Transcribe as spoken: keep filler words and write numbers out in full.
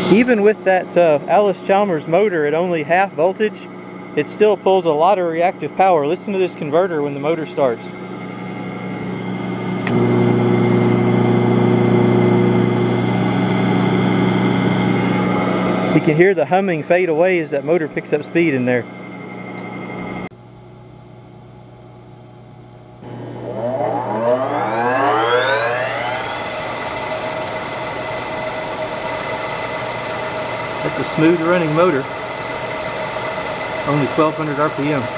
Even with that uh, Allis Chalmers motor at only half voltage, it still pulls a lot of reactive power. Listen to this converter when the motor starts. You can hear the humming fade away as that motor picks up speed in there. That's a smooth running motor, only twelve hundred R P M.